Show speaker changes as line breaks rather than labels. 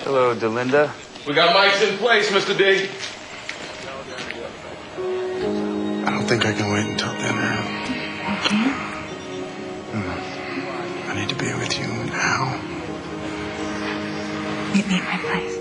Hello, Delinda.
We got mics in place, Mr. D.
I don't think I can wait until dinner.
Okay.
I need to be with you now.
Meet me at my place.